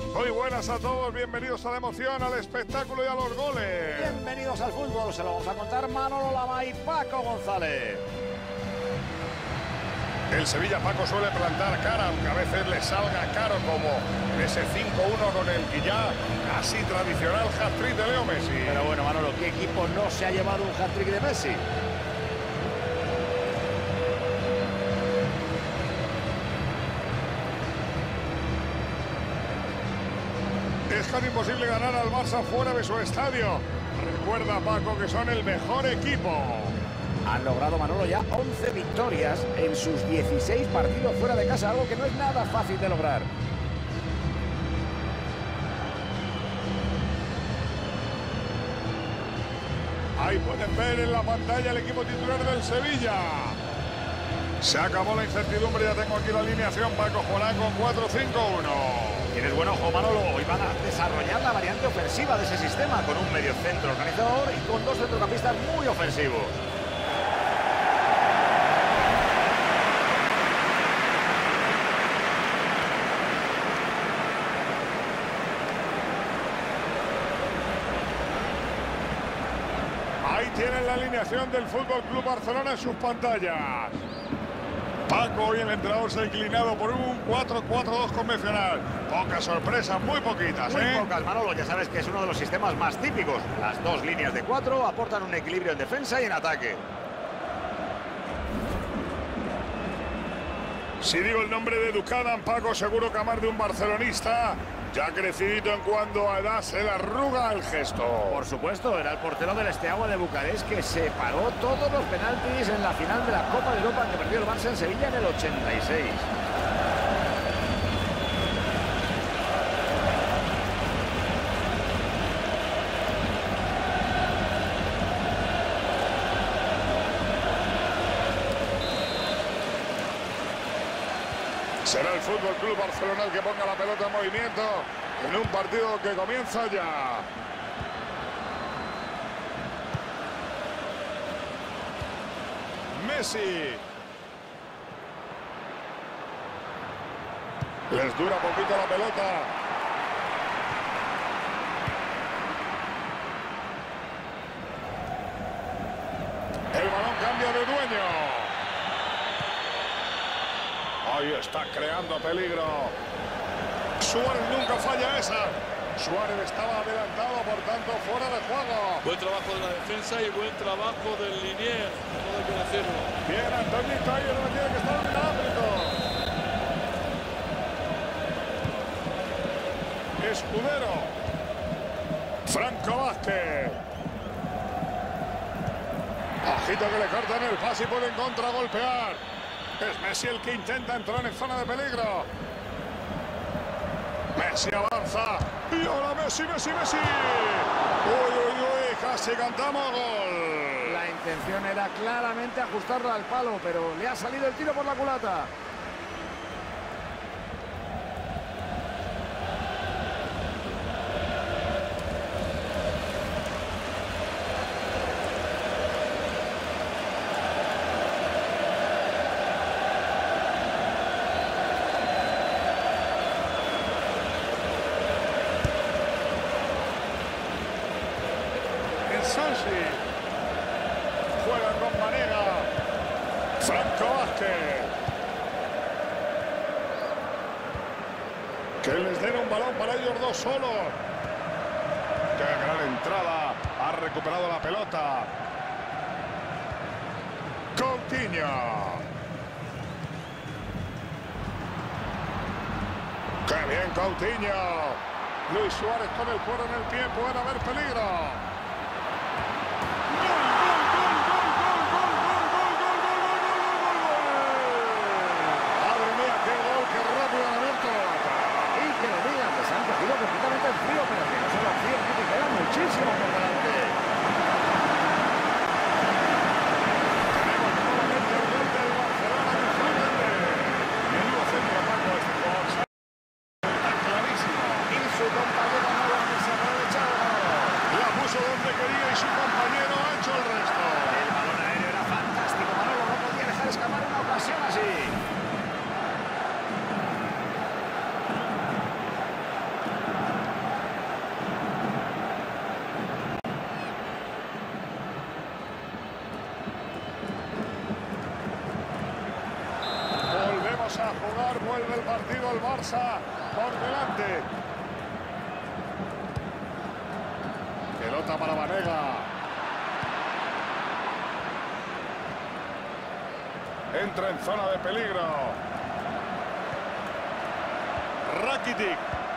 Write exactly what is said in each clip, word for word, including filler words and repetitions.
Muy buenas a todos, bienvenidos a la emoción, al espectáculo y a los goles. Bienvenidos al fútbol, se lo vamos a contar Manolo Lama y Paco González. El Sevilla, Paco, suele plantar cara, aunque a veces le salga caro, como en ese cinco uno con el que ya casi tradicional hat-trick de Leo Messi. Pero bueno, Manolo, ¿qué equipo no se ha llevado un hat-trick de Messi? Es casi imposible ganar al Barça fuera de su estadio. Recuerda, Paco, que son el mejor equipo. Han logrado, Manolo, ya once victorias en sus dieciséis partidos fuera de casa, algo que no es nada fácil de lograr. Ahí pueden ver en la pantalla el equipo titular del Sevilla. Se acabó la incertidumbre, ya tengo aquí la alineación. Paco jugará con cuatro cinco uno. Tienes buen ojo, Manolo. Hoy van a desarrollar la variante ofensiva de ese sistema, con un mediocentro organizador y con dos centrocampistas muy ofensivos. Ahí tienen la alineación del Fútbol Club Barcelona en sus pantallas. Paco, hoy el entrenador se ha inclinado por un cuatro cuatro dos convencional. Pocas sorpresas, muy poquitas, Muy ¿eh? pocas, Manolo. Ya sabes que es uno de los sistemas más típicos. Las dos líneas de cuatro aportan un equilibrio en defensa y en ataque. Si digo el nombre de Ducadan, Paco, seguro que a más de un barcelonista, ya crecidito en cuanto a edad, se le arruga el gesto. Por supuesto, era el portero del Steaua de Bucarest que se paró todos los penaltis en la final de la Copa de Europa que perdió el Barça en Sevilla en el ochenta y seis. Será el Fútbol Club Barcelona el que ponga la pelota en movimiento en un partido que comienza ya. Messi. Les dura poquito la pelota. El balón cambia de dueño. Ahí está creando peligro. Suárez nunca falla esa. Suárez estaba adelantado, por tanto, fuera de juego. Buen trabajo de la defensa y buen trabajo del linier. Todo hay que decirlo. Bien, Antonito, ahí no tiene que estar en el árbitro. Escudero. Franco Vázquez. Ojito que le cortan el pase y pueden contragolpear. Es Messi el que intenta entrar en zona de peligro. Messi avanza. Y ahora Messi, Messi, Messi. Uy, uy, uy, casi cantamos gol. La intención era claramente ajustarla al palo, pero le ha salido el tiro por la culata. Sansi. Juega con Manera. Franco Vázquez. Que les den un balón para ellos dos solos. Qué gran entrada. Ha recuperado la pelota. Coutinho. Qué bien Coutinho. Luis Suárez con el cuero en el pie. Puede haber peligro. Completamente frío, pero que no se lo frío, que queda muchísimo por delante. Tenemos nuevamente el gol del Barcelona. Menudo centro, Paco, este jugador. Está clarísimo. Y su compañero no lo ha desaprovechado. La puso Resuelve el partido el Barça por delante. Pelota para Vanega. Entra en zona de peligro. Rakitic.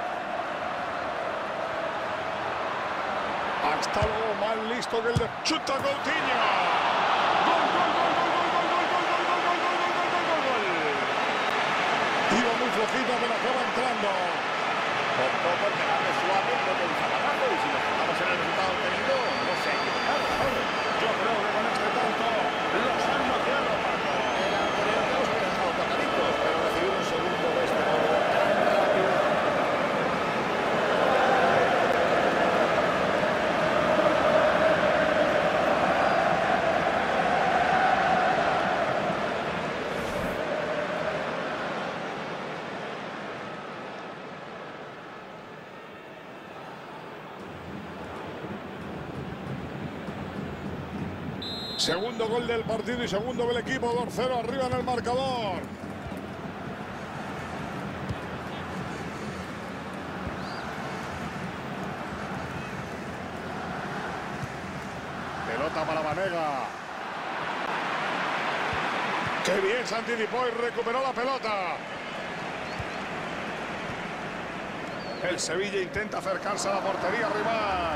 Hasta luego, más listo que el de... ¡Chuta Coutinho! ¡Gol, gol, gol, gol, gol, gol, gol, gol, gol, gol, gol, gol, gol, gol, gol, gol! Iba muy flojito, pero acaba entrando. Por poco el penal de Suárez, creo que el zapatazo, y si nos fijamos en el resultado obtenido, no sé qué penal. Yo creo que con este tanto los han noqueado, Paco. El anterior no los había dejado tocaditos, pero recibir un segundo de este modo tan rápido. Segundo gol del partido y segundo del equipo, dos cero arriba en el marcador. Pelota para Vanega. ¡Qué bien se anticipó y recuperó la pelota! El Sevilla intenta acercarse a la portería rival.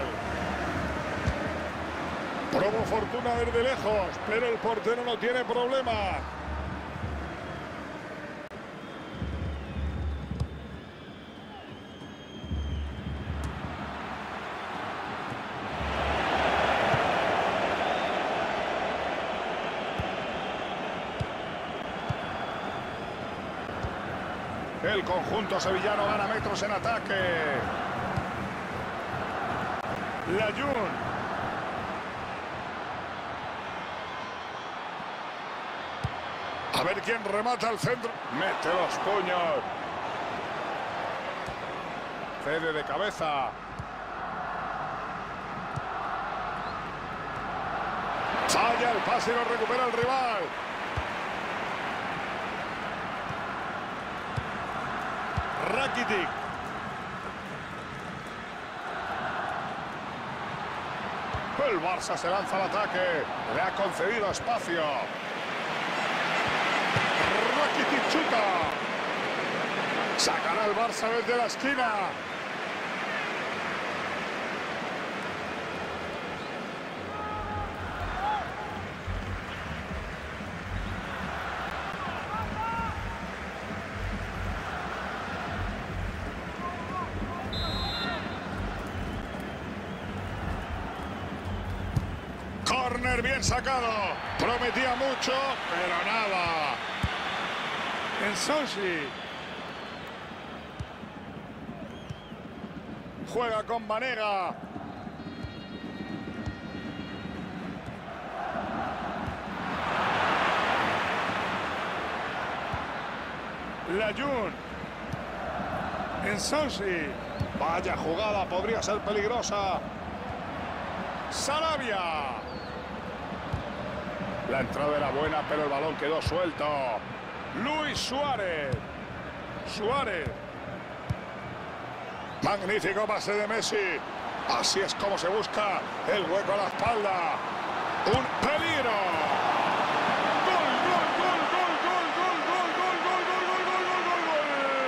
Probó fortuna desde lejos, pero el portero no tiene problema. El conjunto sevillano gana metros en ataque. Layún. A ver quién remata al centro. Mete los puños. Cede de cabeza. Falla el pase y lo recupera el rival. Rakitic. El Barça se lanza al ataque. Le ha concedido espacio. Rakitic chuta. Sacará el Barça desde la esquina. Córner bien sacado. Prometía mucho, pero nada. En Sonsi. Juega con Vanega. Layún. En Sonsi. Vaya jugada, podría ser peligrosa. Sarabia. La entrada era buena, pero el balón quedó suelto. Luis Suárez. Suárez. Magnífico pase de Messi. Así es como se busca el hueco a la espalda. Un peligro. Gol, gol, gol, gol, gol, gol, gol, gol, gol, gol, gol, gol, gol, gol, gol.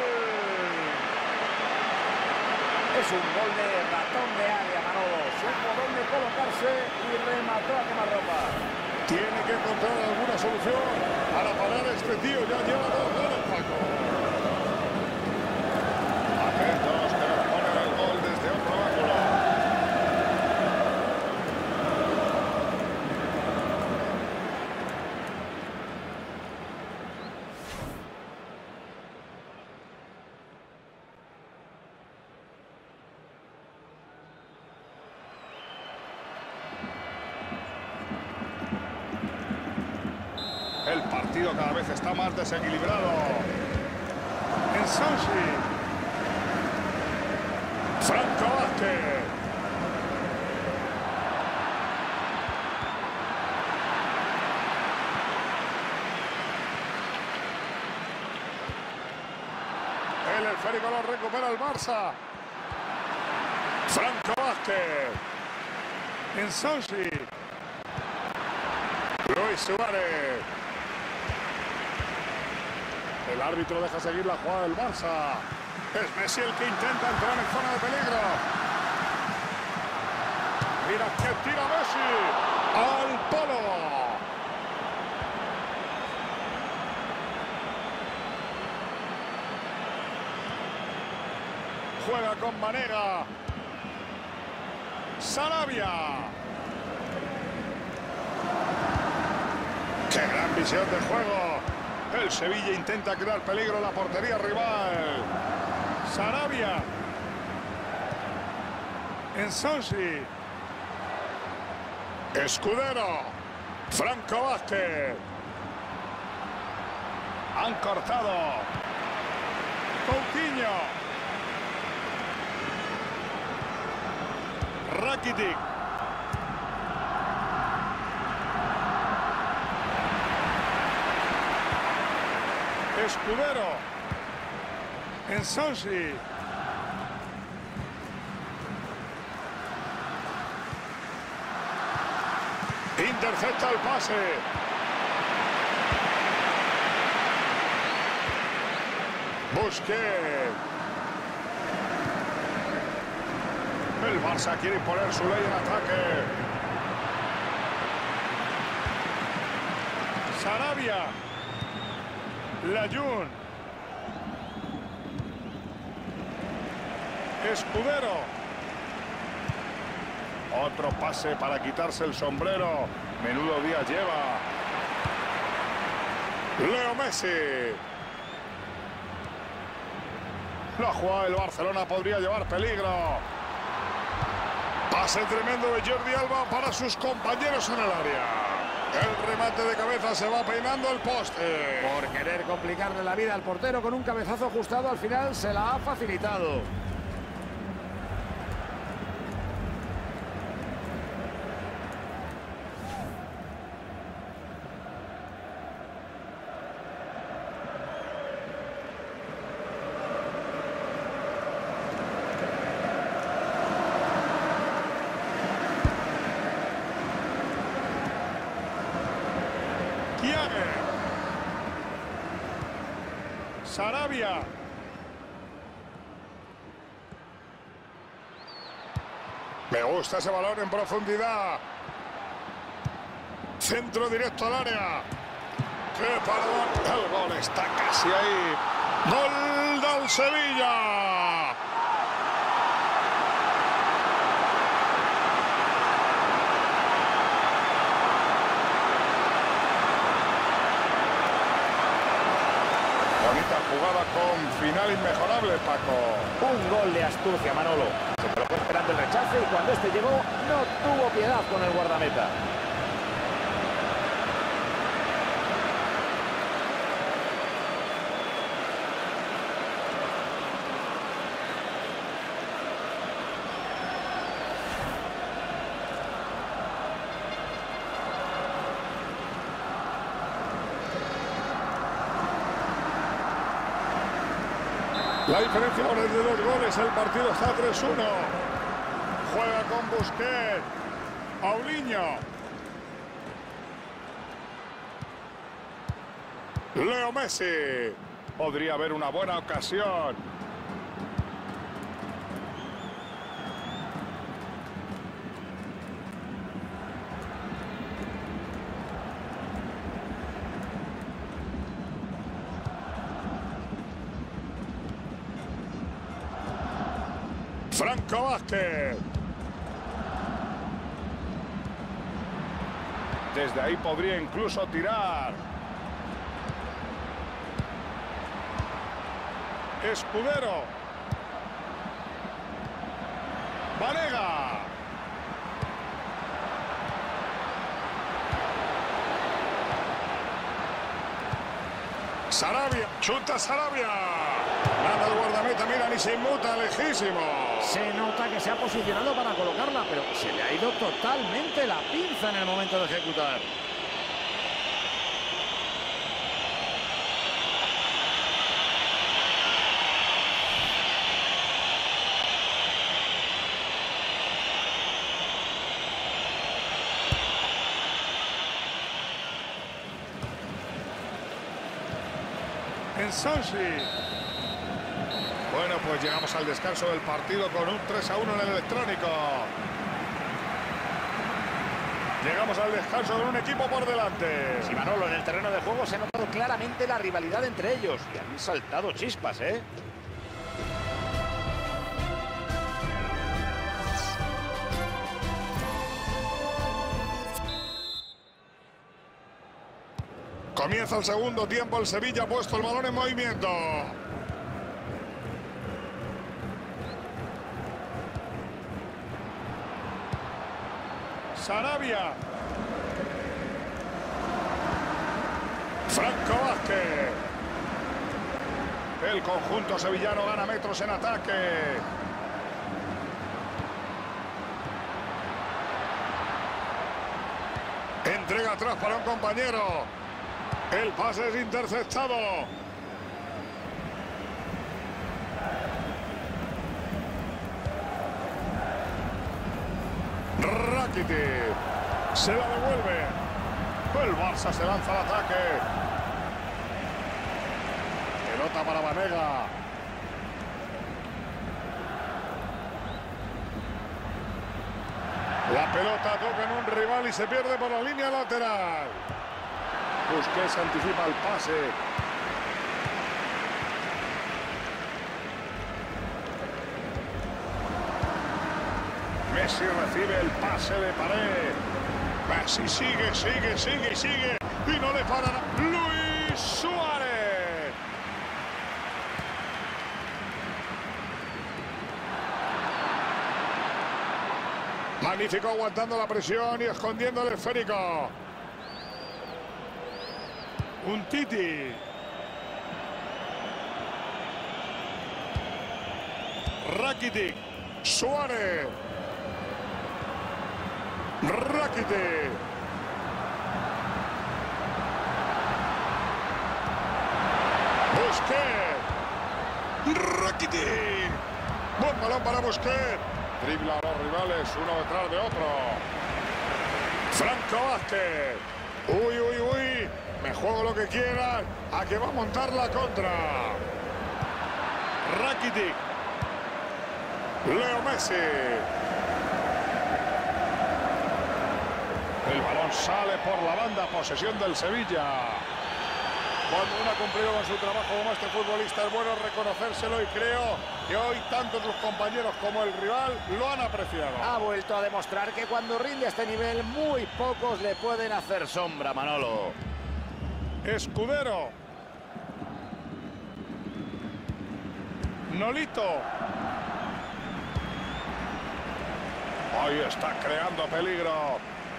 Es un gol de ratón de área, Manolo. Supo dónde colocarse y remató a quemarropa. Tiene que encontrar alguna solución para parar a este tío. Ya lleva dos goles, Paco. Atentos, que nos ponen el gol desde otro ángulo. El partido cada vez está más desequilibrado. En Sonsi. Franco Vázquez. El esférico lo recupera el Barça. Franco Vázquez. Nsonsi. Luis Suárez. El árbitro deja seguir la jugada del Barça. Es Messi el que intenta entrar en zona de peligro. Mira que tira Messi. Al palo. Juega con Banega. Sarabia. ¡Qué gran visión de juego! El Sevilla intenta crear peligro en la portería rival. Sarabia. Nsonsi. Escudero. Franco Vázquez. Han cortado. Coutinho. Rakitic. Escudero. Nsonsi. Intercepta el pase. Busquets. El Barça quiere imponer su ley en ataque. Sarabia. Layún. Escudero. Otro pase para quitarse el sombrero. Menudo día lleva. Leo Messi. La jugada del Barcelona podría llevar peligro. Pase tremendo de Jordi Alba para sus compañeros en el área. El remate de cabeza se va peinando el poste. Por querer complicarle la vida al portero con un cabezazo ajustado, al final se la ha facilitado. Sarabia. Me gusta ese balón en profundidad. Centro directo al área. ¡Qué paradón! El gol está casi ahí. ¡Gol del Sevilla! Bonita jugada con final inmejorable, Paco. Un gol de astucia, Manolo. Se colocó esperando el rechace y cuando este llegó no tuvo piedad con el guardameta. La diferencia ahora es de dos goles, el partido está tres uno. Juega con Busquets. Paulinho. Leo Messi. Podría haber una buena ocasión. Franco Vázquez. Desde ahí podría incluso tirar. Escudero. Banega. Sarabia. Chuta Sarabia. Nada el guardameta, mira, ni se inmuta, lejísimo. Se nota que se ha posicionado para colocarla, pero se le ha ido totalmente la pinza en el momento de ejecutar. en Swansea. Bueno, pues llegamos al descanso del partido con un tres a uno en el electrónico. Llegamos al descanso con un equipo por delante. Sí, Manolo, en el terreno de juego se ha notado claramente la rivalidad entre ellos. Y han saltado chispas, ¿eh? Comienza el segundo tiempo, el Sevilla ha puesto el balón en movimiento. Sarabia. Franco Vázquez. El conjunto sevillano gana metros en ataque. Entrega atrás para un compañero. El pase es interceptado. Rakitic se la devuelve. El Barça se lanza al ataque. Pelota para Vanega. La pelota toca en un rival y se pierde por la línea lateral. Busquets anticipa el pase. Messi recibe el pase de Pared. Messi sigue, sigue, sigue, sigue. Y no le paran a Luis Suárez. Magnífico, aguantando la presión y escondiendo el esférico. Un Titi. Rakitic. Suárez. Rakitic. Busquets. Rakitic. Buen balón para Busquets. Dribla a los rivales uno detrás de otro. Franco Vázquez. Uy, uy, uy. Me juego lo que quieran. A que va a montar la contra. Rakitic. Leo Messi. El balón sale por la banda. Posesión del Sevilla. Cuando uno ha cumplido con su trabajo como este futbolista, es bueno reconocérselo y creo que hoy tanto sus compañeros como el rival lo han apreciado. Ha vuelto a demostrar que cuando rinde a este nivel muy pocos le pueden hacer sombra, Manolo. Escudero. Nolito. Ahí está creando peligro.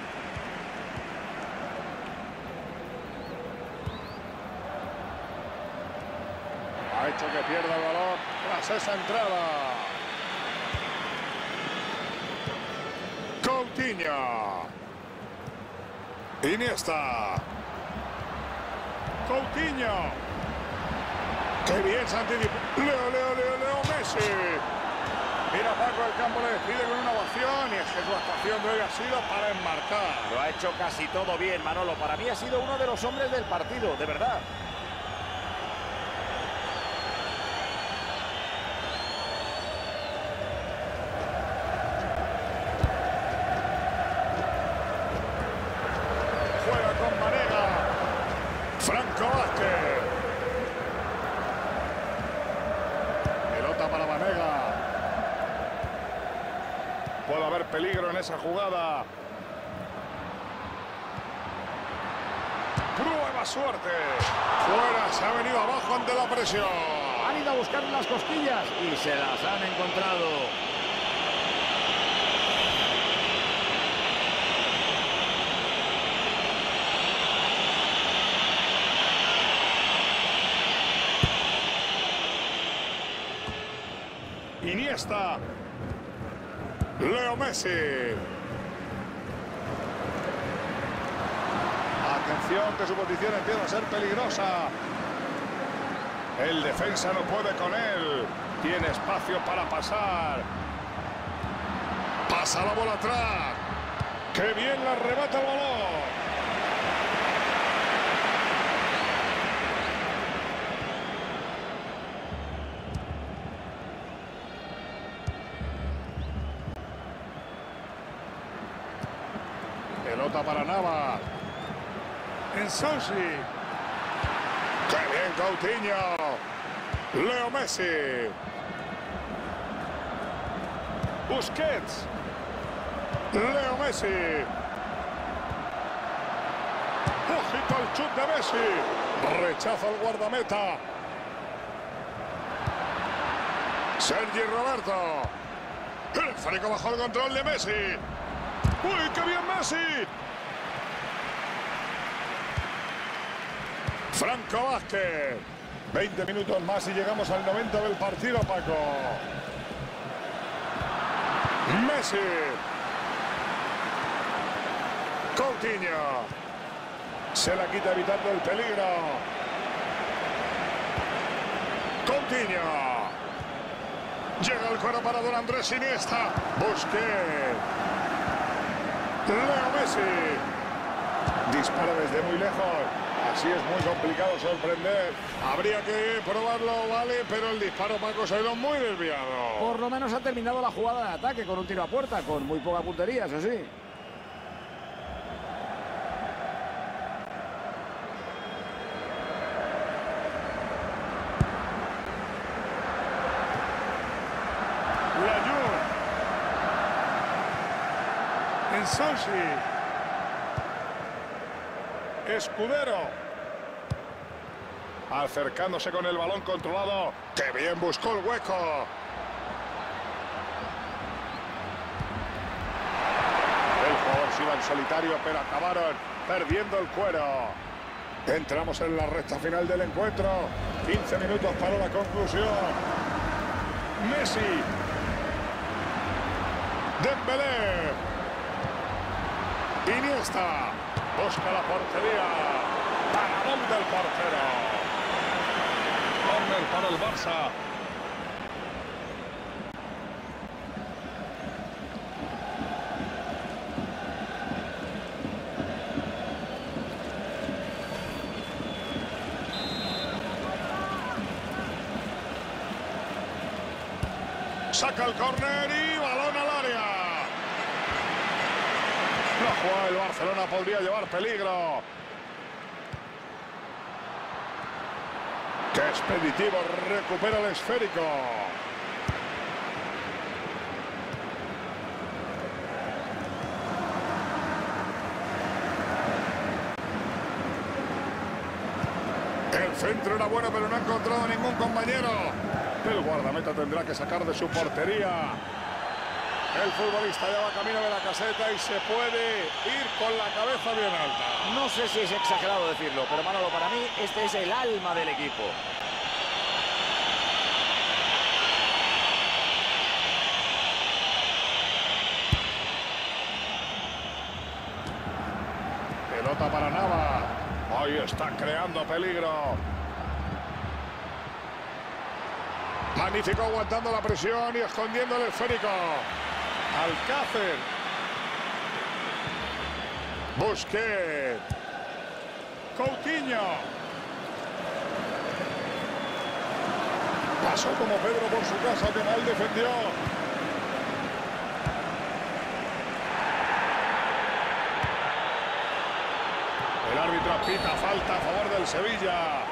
Ha hecho que pierda el balón tras esa entrada. Coutinho. Iniesta. Coutinho. Qué bien se anticipó. Leo, Leo, Leo, Leo Messi. Mira, Paco, el campo le despide con una ovación y es que su actuación de hoy ha sido para enmarcar. Lo ha hecho casi todo bien, Manolo. Para mí ha sido uno de los hombres del partido, de verdad. Juega con Vanega. Franco Vázquez. Pelota para Vanega. Puede haber peligro en esa jugada. Prueba suerte. Fuera, se ha venido abajo ante la presión. Han ido a buscar las cosquillas y se las han encontrado. Iniesta. Leo Messi. Atención, que su posición empieza a ser peligrosa. El defensa no puede con él. Tiene espacio para pasar. Pasa la bola atrás. ¡Qué bien la arrebata el balón! Pelota para Navas. Ensonsi. ¡Qué bien Coutinho! Leo Messi. Busquets. Leo Messi. Ojito al chut de Messi. Rechaza el guardameta. Sergi Roberto. El esférico bajo el control de Messi. ¡Uy, qué bien Messi! Franco Vázquez. veinte minutos más y llegamos al noventa del partido, Paco. Messi. Coutinho. Se la quita evitando el peligro. Coutinho. Llega el cuero para don Andrés Iniesta. Busquets. Leo Messi. Dispara desde muy lejos. Así es muy complicado sorprender. Habría que probarlo, vale, pero el disparo, Paco, se ha ido muy desviado. Por lo menos ha terminado la jugada de ataque con un tiro a puerta, con muy poca puntería, eso sí. Ensonsi. Escudero. Acercándose con el balón controlado. ¡Qué bien buscó el hueco! El jugador se iba en solitario, pero acabaron perdiendo el cuero. Entramos en la recta final del encuentro. quince minutos para la conclusión. Messi. Dembélé. Iniesta. Busca la portería. Paradón del portero. Córner para el Barça. Saca el córner y balón al área. La jugada del Barcelona podría llevar peligro. ¡Qué expeditivo! Recupera el esférico. El centro era bueno, pero no ha encontrado ningún compañero. El guardameta tendrá que sacar de su portería. El futbolista ya va camino de la caseta y se puede ir con la cabeza bien alta. No sé si es exagerado decirlo, pero Manolo, para mí este es el alma del equipo. Pelota para Navas. Hoy está creando peligro. Magnífico aguantando la presión y escondiendo el esférico. Alcácer. Busquets. Coutinho. Pasó como Pedro por su casa, que mal defendió. El árbitro pita falta a favor del Sevilla.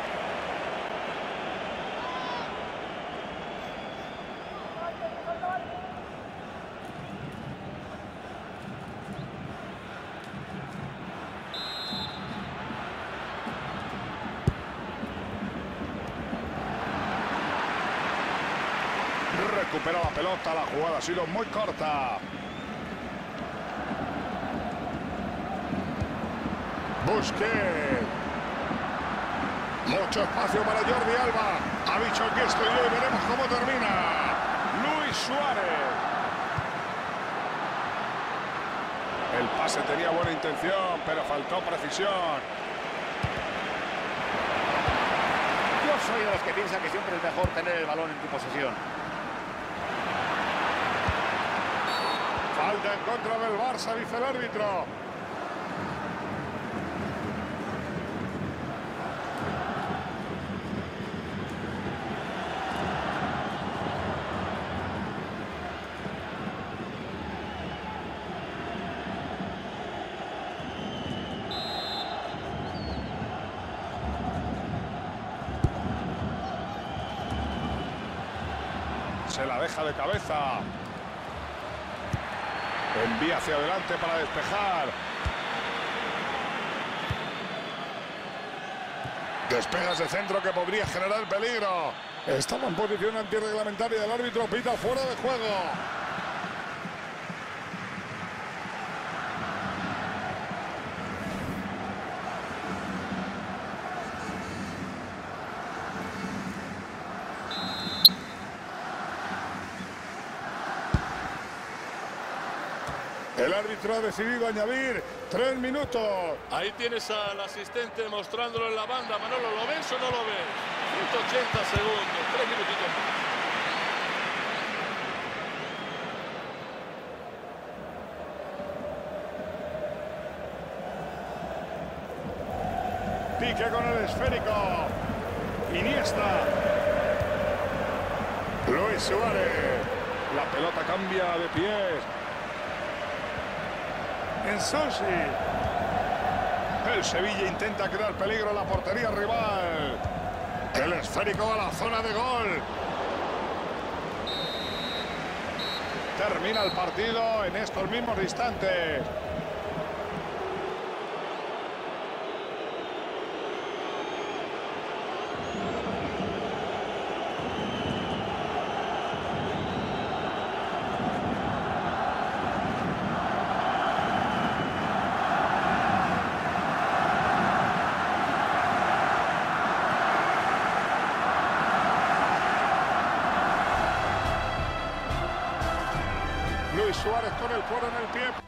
Recupera la pelota, la jugada ha sido muy corta. Busquets. Mucho espacio para Jordi Alba. Ha dicho que estoy yo y veremos cómo termina. Luis Suárez. El pase tenía buena intención, pero faltó precisión. Yo soy de los que piensan que siempre es mejor tener el balón en tu posesión. Falta en contra del Barça, dice el árbitro. Se la deja de cabeza. Envía hacia adelante para despejar. Despegas de centro que podría generar peligro. Estaba en posición antirreglamentaria del árbitro. Pita fuera de juego. El árbitro ha decidido añadir tres minutos. Ahí tienes al asistente mostrándolo en la banda. Manolo, ¿lo ves o no lo ves? ciento ochenta segundos, tres minutitos más. Pique con el esférico. Iniesta. Luis Suárez. La pelota cambia de pies. En Sosi. El Sevilla intenta crear peligro en la portería rival. El esférico a la zona de gol. Termina el partido en estos mismos instantes. Luis Suárez con el cuero en el pie.